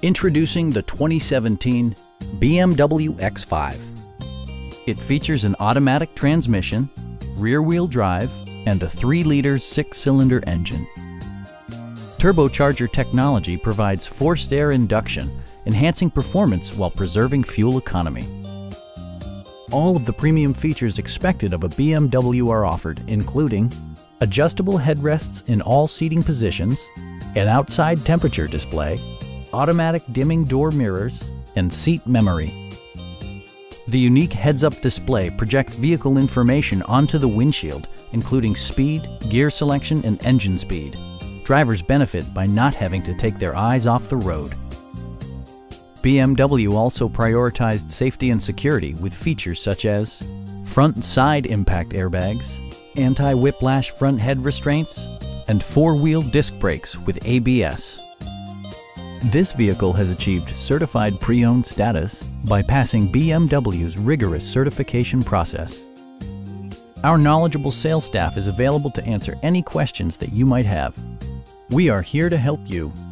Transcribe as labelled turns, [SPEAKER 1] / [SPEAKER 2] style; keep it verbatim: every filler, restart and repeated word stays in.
[SPEAKER 1] Introducing the twenty seventeen B M W X five. It features an automatic transmission, rear-wheel drive, and a three liter six-cylinder engine. Turbocharger technology provides forced air induction, enhancing performance while preserving fuel economy. All of the premium features expected of a B M W are offered, including adjustable headrests in all seating positions, an outside temperature display, automatic dimming door mirrors, and seat memory. The unique heads-up display projects vehicle information onto the windshield, including speed, gear selection, and engine speed. Drivers benefit by not having to take their eyes off the road. B M W also prioritized safety and security with features such as front and side impact airbags, anti-whiplash front head restraints, and four-wheel disc brakes with A B S. This vehicle has achieved certified pre-owned status by passing B M W's rigorous certification process. Our knowledgeable sales staff is available to answer any questions that you might have. We are here to help you.